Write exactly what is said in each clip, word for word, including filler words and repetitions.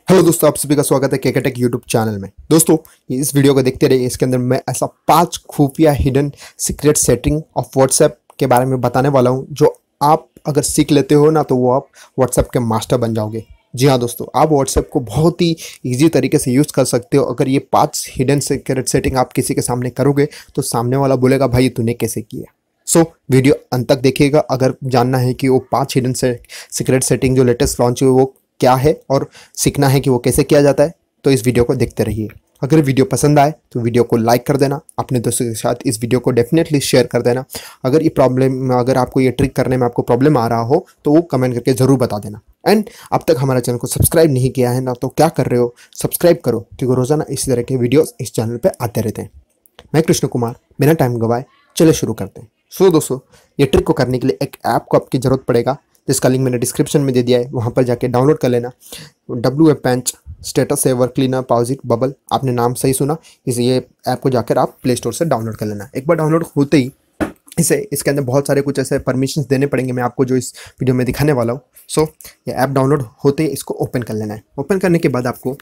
Hello दोस्तों, आप सभी का स्वागत है केकेटेक यूट्यूब चैनल में। दोस्तों, इस वीडियो को देखते रहिए। इसके अंदर मैं ऐसा पांच खुफिया hidden secret setting of WhatsApp के बारे में बताने वाला हूं, जो आप अगर सीख लेते हो ना तो वो आप व्हाट्सएप के मास्टर बन जाओगे। जी हाँ दोस्तों, आप व्हाट्सएप को बहुत ही ईजी तरीके से यूज़ कर सकते हो। अगर ये पाँच हिडन सीक्रेट सेटिंग आप किसी के सामने करोगे तो सामने वाला बोलेगा, भाई तूने कैसे किया। सो so, वीडियो अंत तक देखिएगा अगर जानना है कि वो पांच हिडन से सीक्रेट सेटिंग जो लेटेस्ट लॉन्च हुई वो क्या है और सीखना है कि वो कैसे किया जाता है। तो इस वीडियो को देखते रहिए। अगर वीडियो पसंद आए तो वीडियो को लाइक कर देना, अपने दोस्तों के साथ इस वीडियो को डेफिनेटली शेयर कर देना। अगर ये प्रॉब्लम अगर आपको ये ट्रिक करने में आपको प्रॉब्लम आ रहा हो तो वो कमेंट करके ज़रूर बता देना। एंड अब तक हमारे चैनल को सब्सक्राइब नहीं किया है ना तो क्या कर रहे हो, सब्सक्राइब करो, क्योंकि रोज़ाना इसी तरह के वीडियोज़ इस चैनल पर आते रहते हैं। मैं कृष्ण कुमार, बिना टाइम गवाए चले शुरू करते हैं। सो so, दोस्तों, ये ट्रिक को करने के लिए एक ऐप को आपकी ज़रूरत पड़ेगा, जिसका लिंक मैंने डिस्क्रिप्शन में दे दिया है। वहाँ पर जाके डाउनलोड कर लेना। डब्ल्यू ए पेंच स्टेटस सेवर क्लीनर पाउजिट बबल, आपने नाम सही सुना। इस ये ऐप को जाकर आप प्ले स्टोर से डाउनलोड कर लेना। एक बार डाउनलोड होते ही इसे इसके अंदर बहुत सारे कुछ ऐसे परमिशंस देने पड़ेंगे, मैं आपको जो इस वीडियो में दिखाने वाला हूँ। सो so, ये ऐप डाउनलोड होते ही इसको ओपन कर लेना है। ओपन करने के बाद आपको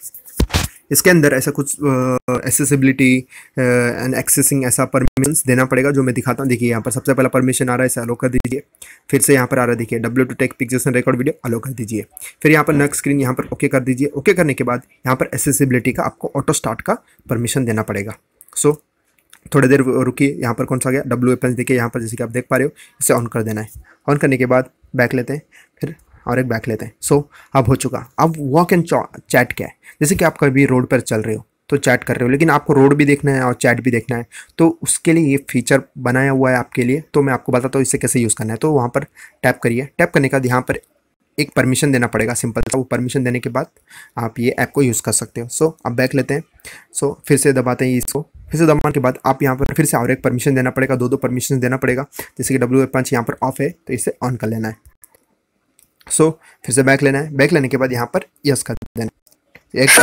इसके अंदर ऐसा कुछ एक्सेसिबिलिटी एंड एक्सेसिंग ऐसा परमिशंस देना पड़ेगा, जो मैं दिखाता हूँ। देखिए यहाँ पर सबसे पहला परमिशन आ रहा है, इसे अलो कर दीजिए। फिर से यहाँ पर आ रहा है, देखिए W to take pictures and record video, allow कर दीजिए। फिर यहाँ पर नेक्स्ट स्क्रीन यहाँ पर ओके कर दीजिए। ओके करने के बाद यहाँ पर एक्सेसिबिलिटी का आपको ऑटो स्टार्ट का परमिशन देना पड़ेगा। सो so, थोड़ी देर रुकिए। यहाँ पर कौन सा आ गया, डब्ल्यू ए पेंच। देखिए यहाँ पर जैसे कि आप देख पा रहे हो, इसे ऑन कर देना है। ऑन करने के बाद बैक लेते हैं, फिर और एक बैक लेते हैं। सो so, अब हो चुका। अब वॉक एंड चैट क्या है, जैसे कि आप कभी रोड पर चल रहे हो तो चैट कर रहे हो, लेकिन आपको रोड भी देखना है और चैट भी देखना है, तो उसके लिए ये फीचर बनाया हुआ है आपके लिए। तो मैं आपको बताता हूँ इसे कैसे यूज़ करना है। तो वहाँ पर टैप करिए। टैप करने के बाद यहाँ पर एक परमिशन देना पड़ेगा, सिंपल सा। वो परमिशन देने के बाद आप ये ऐप को यूज़ कर सकते हो। सो so, अब बैक लेते हैं। सो so, फिर से दबाते हैं इसको। फिर से दबाने के बाद आप यहाँ पर फिर से और एक परमिशन देना पड़ेगा, दो दो परमिशन देना पड़ेगा। जैसे कि डब्ल्यू ए पेंच यहाँ पर ऑफ है तो इसे ऑन कर लेना है। सो so, फिर से बैक लेना है। बैक लेने के बाद यहाँ पर यस कर देना है। एक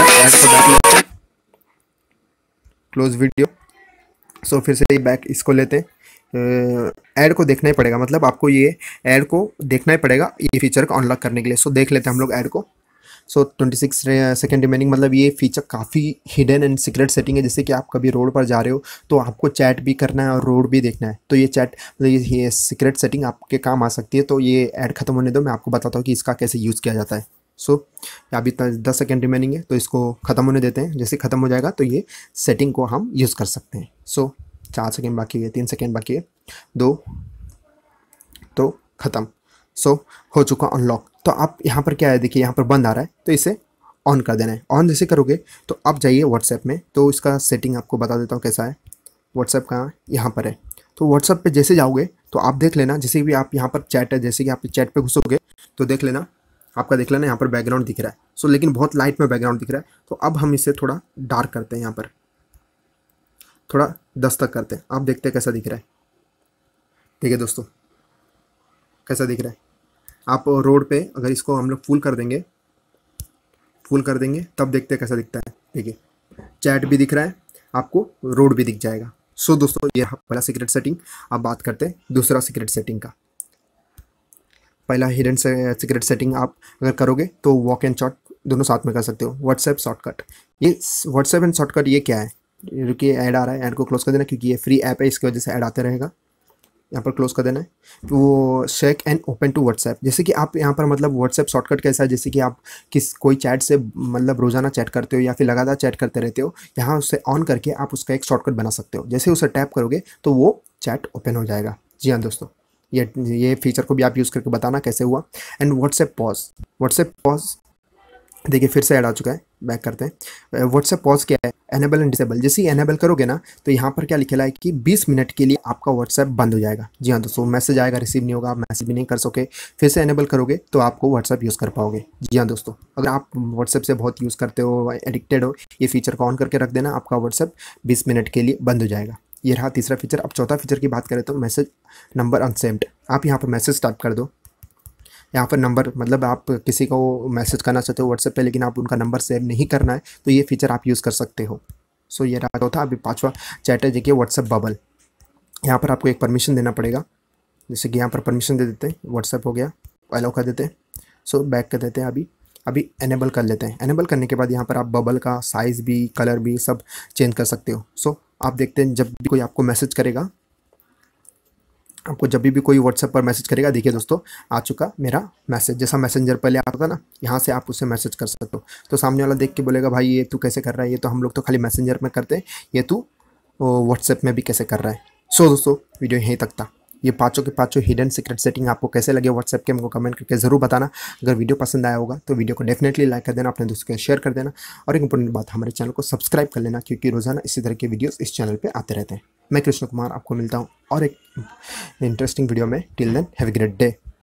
क्लोज वीडियो। सो फिर से बैक इसको लेते हैं। ऐड को देखना ही पड़ेगा, मतलब आपको ये ऐड को देखना ही पड़ेगा ये फीचर को अनलॉक करने के लिए। सो so, देख लेते हैं हम लोग ऐड को। So twenty six second remaining, मतलब ये फीचर काफ़ी हिडन एंड सीक्रेट सेटिंग है। जैसे कि आप कभी रोड पर जा रहे हो तो आपको चैट भी करना है और रोड भी देखना है, तो ये चैट मतलब ये, ये सीक्रेट सेटिंग आपके काम आ सकती है। तो ये ऐड खत्म होने दो, मैं आपको बताता हूँ कि इसका कैसे यूज़ किया जाता है। सो so, अभी दस सेकेंड रिमेनिंग है तो इसको ख़त्म होने देते हैं। जैसे ख़त्म हो जाएगा तो ये सेटिंग को हम यूज़ कर सकते हैं। सो so, चार सेकेंड बाकी है, तीन सेकेंड बाकी है, दो, तो ख़त्म। सो so, हो चुका अनलॉक। तो आप यहाँ पर क्या है, देखिए यहाँ पर बंद आ रहा है तो इसे ऑन कर देना है। ऑन जैसे करोगे तो आप जाइए व्हाट्सएप में, तो इसका सेटिंग आपको बता देता हूँ कैसा है। व्हाट्सएप कहाँ, यहाँ पर है। तो व्हाट्सएप पे जैसे जाओगे तो आप देख लेना, जैसे भी आप यहाँ पर चैट है, जैसे कि आप चैट पे घुसोगे तो देख लेना, आपका देख लेना यहाँ पर बैकग्राउंड दिख रहा है। सो लेकिन बहुत लाइट में बैकग्राउंड दिख रहा है, तो अब हम इसे थोड़ा डार्क करते हैं। यहाँ पर थोड़ा दस तक करते हैं, आप देखते हैं कैसा दिख रहा है। ठीक है दोस्तों, कैसा दिख रहा है। आप रोड पे अगर इसको हम लोग फुल कर देंगे, फुल कर देंगे तब देखते हैं कैसा दिखता है। देखिए चैट भी दिख रहा है, आपको रोड भी दिख जाएगा। सो so, दोस्तों, ये पहला सीक्रेट सेटिंग। अब बात करते हैं दूसरा सीक्रेट सेटिंग का। पहला हिडन सीक्रेट सेटिंग आप अगर करोगे तो वॉक एंड चैट दोनों साथ में कर सकते हो। व्हाट्सएप शॉर्टकट, ये व्हाट्सएप एंड शॉर्टकट ये क्या है, रुकिए ऐड आ रहा है, ऐड को क्लोज कर देना, क्योंकि ये फ्री ऐप है, इसकी वजह से ऐड आते रहेगा। यहाँ पर क्लोज कर देना है। वो shake and open to WhatsApp, जैसे कि आप यहाँ पर मतलब व्हाट्सएप शॉर्टकट कैसा है, जैसे कि आप किस कोई चैट से मतलब रोज़ाना चैट करते हो या फिर लगातार चैट करते रहते हो, यहाँ उसे ऑन करके आप उसका एक शॉर्टकट बना सकते हो। जैसे उसे टैप करोगे तो वो चैट ओपन हो जाएगा। जी हाँ दोस्तों, ये ये फीचर को भी आप यूज़ करके बताना कैसे हुआ। And WhatsApp pause, WhatsApp pause देखिए फिर से ऐड आ चुका है। बैक करते हैं। व्हाट्सएप पॉज क्या है, एनेबल एंड डिसेबल। जैसे ही एनेबल करोगे ना तो यहाँ पर क्या लिखा है कि बीस मिनट के लिए आपका व्हाट्सएप बंद हो जाएगा। जी हाँ दोस्तों, मैसेज आएगा, रिसीव नहीं होगा, आप मैसेज भी नहीं कर सकोगे। फिर से एनेबल करोगे तो आपको व्हाट्सएप यूज़ कर पाओगे। जी हाँ दोस्तों, अगर आप व्हाट्सएप से बहुत यूज़ करते हो, एडिक्टेड हो, ये फीचर को ऑन करके रख देना, आपका व्हाट्सएप बीस मिनट के लिए बंद हो जाएगा। ये रहा तीसरा फीचर। अब चौथा फीचर की बात करें तो मैसेज नंबर अनसेव्ड। आप यहाँ पर मैसेज टाइप कर दो। यहाँ पर नंबर मतलब आप किसी को मैसेज करना चाहते हो व्हाट्सएप पे, लेकिन आप उनका नंबर सेव नहीं करना है, तो ये फीचर आप यूज़ कर सकते हो। सो ये रहा चौथा। अभी पाँचवा चैट है, देखिए व्हाट्सएप बबल। यहाँ पर आपको एक परमिशन देना पड़ेगा, जैसे कि यहाँ पर परमिशन दे देते हैं, व्हाट्सएप हो गया, अलाउ कर देते हैं। सो बैक कर देते हैं। अभी अभी एनेबल कर लेते हैं। एनेबल करने के बाद यहाँ पर आप बबल का साइज़ भी, कलर भी सब चेंज कर सकते हो। सो आप देखते हैं जब भी कोई आपको मैसेज करेगा, आपको जब भी भी कोई व्हाट्सएप पर मैसेज करेगा, देखिए दोस्तों आ चुका मेरा मैसेज। जैसा मैसेंजर पहले आता था ना, यहाँ से आप उससे मैसेज कर सकते हो। तो सामने वाला देख के बोलेगा भाई ये तू कैसे कर रहा है, ये तो हम लोग तो खाली मैसेंजर में करते हैं, ये तू व्हाट्सएप में भी कैसे कर रहा है। सो दोस्तों वीडियो यहीं तक था। ये पाँचों के पाँचों हिडन सीक्रेट सेटिंग आपको कैसे लगे व्हाट्सएप के, हमको कमेंट करके ज़रूर बताना। अगर वीडियो पसंद आया होगा तो वीडियो को डेफिनेटली लाइक कर देना, अपने दोस्तों के शेयर कर देना, और एक इंपॉर्टेंट बात, हमारे चैनल को सब्सक्राइब कर लेना, क्योंकि रोज़ाना इसी तरह के वीडियोस इस चैनल पे आते रहते हैं। मैं कृष्ण कुमार आपको मिलता हूँ और एक इंटरेस्टिंग वीडियो में। Till then have a great day.